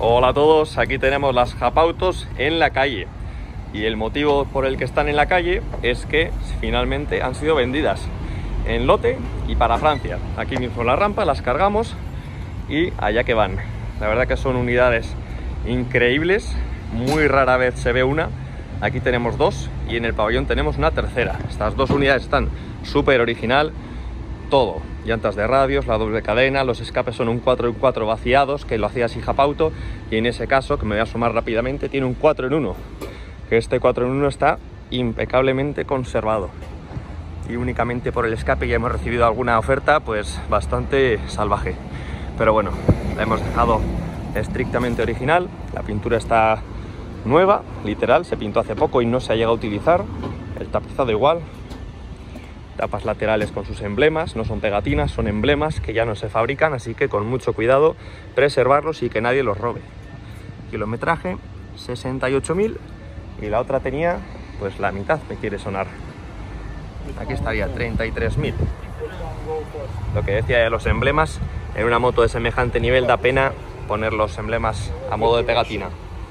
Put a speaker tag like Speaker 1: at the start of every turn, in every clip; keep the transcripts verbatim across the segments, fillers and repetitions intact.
Speaker 1: Hola a todos, aquí tenemos las Japautos en la calle y el motivo por el que están en la calle es que finalmente han sido vendidas en lote y para Francia. Aquí mismo en la rampa las cargamos y allá que van. La verdad que son unidades increíbles, muy rara vez se ve una. Aquí tenemos dos y en el pabellón tenemos una tercera. Estas dos unidades están súper original, todo. Llantas de radios, la doble cadena, los escapes son un cuatro en cuatro vaciados, que lo hacía así Japauto, y en ese caso, que me voy a sumar rápidamente, tiene un cuatro en uno, que este cuatro en uno está impecablemente conservado. Y únicamente por el escape ya hemos recibido alguna oferta pues bastante salvaje. Pero bueno, la hemos dejado estrictamente original, la pintura está nueva, literal, se pintó hace poco y no se ha llegado a utilizar, el tapizado igual. Tapas laterales con sus emblemas, no son pegatinas, son emblemas que ya no se fabrican, así que con mucho cuidado preservarlos y que nadie los robe. Kilometraje sesenta y ocho mil y la otra tenía pues la mitad, me quiere sonar. Aquí estaría treinta y tres mil. Lo que decía de los emblemas, en una moto de semejante nivel da pena poner los emblemas a modo de pegatina.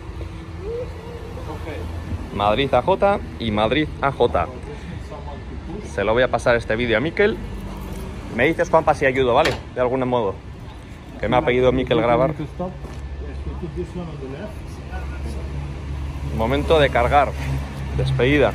Speaker 1: Madrid A J y Madrid A J. Se lo voy a pasar este vídeo a Miquel. Me dices, Juanpa, si ayudo, ¿vale? De algún modo. Que me ha pedido Miquel grabar. Momento de cargar. Despedida.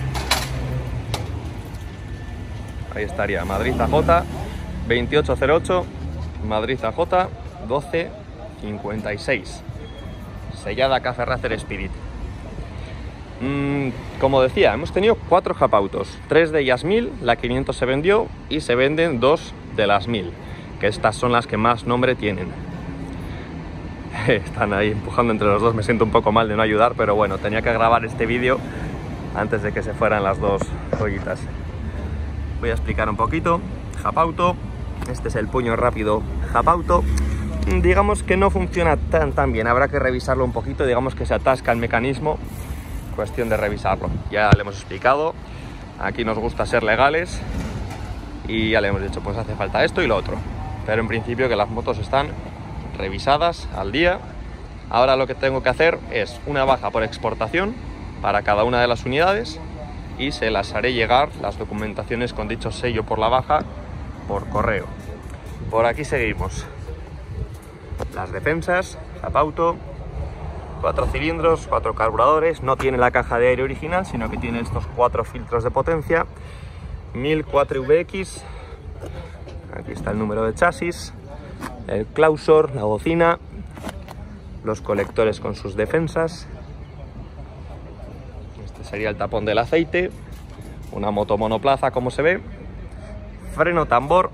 Speaker 1: Ahí estaría. Madrid A J veintiocho cero ocho. Madrid A J doce cincuenta y seis. Sellada Café Racer Spirit. Mm, como decía, hemos tenido cuatro Japautos, tres de ellas mil, la quinientos se vendió y se venden dos de las mil, que estas son las que más nombre tienen. Están ahí empujando entre los dos, me siento un poco mal de no ayudar, pero bueno, tenía que grabar este vídeo antes de que se fueran las dos joyitas. Voy a explicar un poquito. Japauto, este es el puño rápido Japauto. Digamos que no funciona tan tan bien, habrá que revisarlo un poquito, digamos que se atasca el mecanismo. Cuestión de revisarlo. Ya le hemos explicado, aquí nos gusta ser legales y ya le hemos dicho pues hace falta esto y lo otro, pero en principio que las motos están revisadas al día. Ahora lo que tengo que hacer es una baja por exportación para cada una de las unidades y se las haré llegar las documentaciones con dicho sello por la baja por correo. Por aquí seguimos. Las defensas, Japauto, cuatro cilindros, cuatro carburadores, no tiene la caja de aire original, sino que tiene estos cuatro filtros de potencia, mil cuatro V X, aquí está el número de chasis, el clausor, la bocina, los colectores con sus defensas, este sería el tapón del aceite, una moto monoplaza como se ve, freno tambor,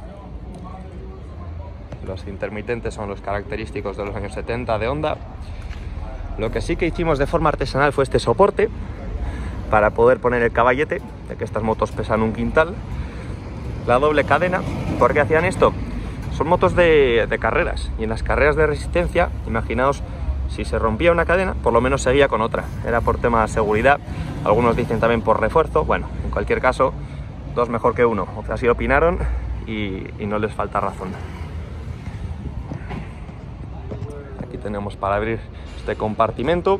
Speaker 1: los intermitentes son los característicos de los años setenta de Honda. Lo que sí que hicimos de forma artesanal fue este soporte para poder poner el caballete, de que estas motos pesan un quintal. La doble cadena. ¿Por qué hacían esto? Son motos de, de carreras, y en las carreras de resistencia, imaginaos, si se rompía una cadena, por lo menos seguía con otra. Era por tema de seguridad, algunos dicen también por refuerzo. Bueno, en cualquier caso, dos mejor que uno. O sea, así opinaron y, y no les falta razón. Aquí tenemos para abrir este compartimento.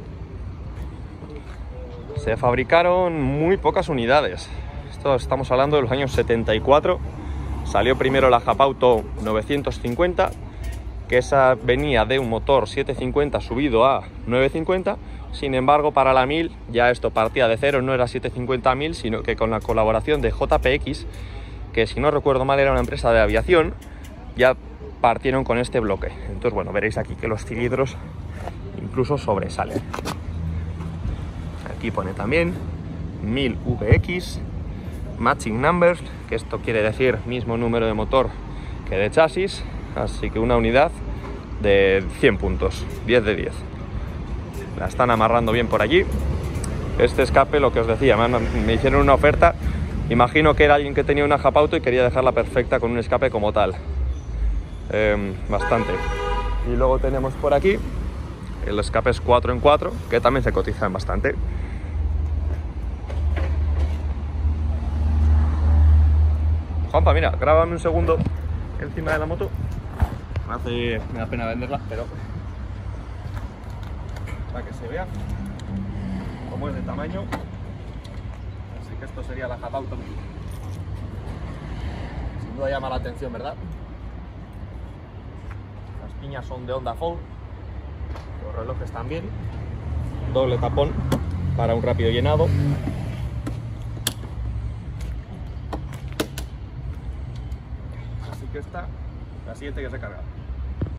Speaker 1: Se fabricaron muy pocas unidades. Esto estamos hablando de los años setenta y cuatro. Salió primero la Japauto novecientos cincuenta, que esa venía de un motor setecientos cincuenta subido a novecientos cincuenta. Sin embargo, para la mil ya esto partía de cero, no era setecientos cincuenta a mil, sino que con la colaboración de J P X, que si no recuerdo mal era una empresa de aviación, ya partieron con este bloque. Entonces, bueno, veréis aquí que los cilindros incluso sobresalen. Aquí pone también mil V X, matching numbers, que esto quiere decir mismo número de motor que de chasis, así que una unidad de cien puntos, diez de diez. La están amarrando bien por allí. Este escape, lo que os decía, me, me hicieron una oferta, imagino que era alguien que tenía una Japauto y quería dejarla perfecta con un escape como tal. Eh, bastante. Y luego tenemos por aquí el escape es cuatro en cuatro, que también se cotizan bastante. Juanpa, mira, grábame un segundo encima de la moto. Me, hace, me da pena venderla, pero para que se vea cómo es de tamaño. Así que esto sería la Japauto. Sin duda llama la atención, ¿verdad? Las piñas son de Honda Fold, los relojes también, doble tapón para un rápido llenado. Así que esta, la siguiente que se carga.